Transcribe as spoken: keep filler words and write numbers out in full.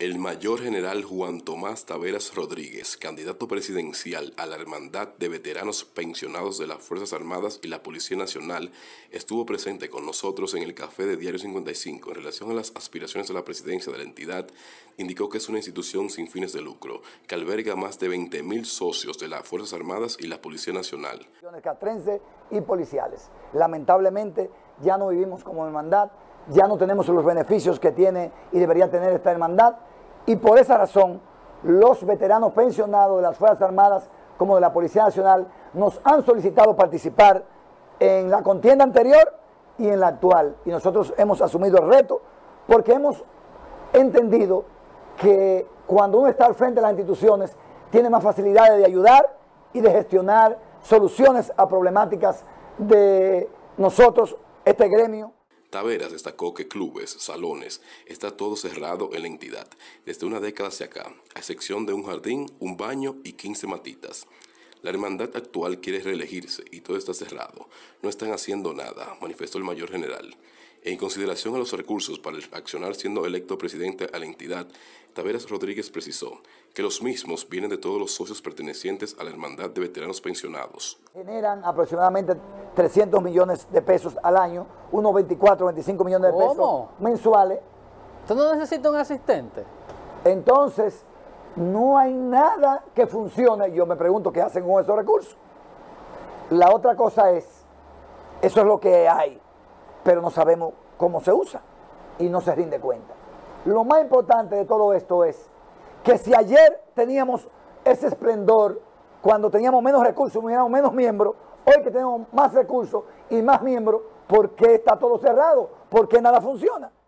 El mayor general Juan Tomás Taveras Rodríguez, candidato presidencial a la Hermandad de Veteranos Pensionados de las Fuerzas Armadas y la Policía Nacional, estuvo presente con nosotros en el café de Diario cincuenta y cinco en relación a las aspiraciones a la presidencia de la entidad. Indicó que es una institución sin fines de lucro, que alberga más de veinte mil socios de las Fuerzas Armadas y la Policía Nacional. Castrense y policiales. Lamentablemente ya no vivimos como hermandad, ya no tenemos los beneficios que tiene y debería tener esta hermandad. Y por esa razón, los veteranos pensionados de las Fuerzas Armadas como de la Policía Nacional nos han solicitado participar en la contienda anterior y en la actual. Y nosotros hemos asumido el reto porque hemos entendido que cuando uno está al frente de las instituciones tiene más facilidades de ayudar y de gestionar soluciones a problemáticas de nosotros, este gremio. Taveras destacó que clubes, salones, está todo cerrado en la entidad desde una década hacia acá, a excepción de un jardín, un baño y quince matitas. La hermandad actual quiere reelegirse y todo está cerrado. No están haciendo nada, manifestó el mayor general. En consideración a los recursos para el accionar siendo electo presidente a la entidad, Taveras Rodríguez precisó que los mismos vienen de todos los socios pertenecientes a la Hermandad de Veteranos Pensionados. Generan aproximadamente trescientos millones de pesos al año, unos veinticuatro, veinticinco millones de pesos ¿Cómo? mensuales. ¿Usted no necesita un asistente? Entonces, no hay nada que funcione. Yo me pregunto qué hacen con esos recursos. La otra cosa es, eso es lo que hay, pero no sabemos cómo se usa y no se rinde cuenta. Lo más importante de todo esto es que si ayer teníamos ese esplendor, cuando teníamos menos recursos, teníamos menos miembros, hoy que tenemos más recursos y más miembros, ¿por qué está todo cerrado? ¿Por qué nada funciona?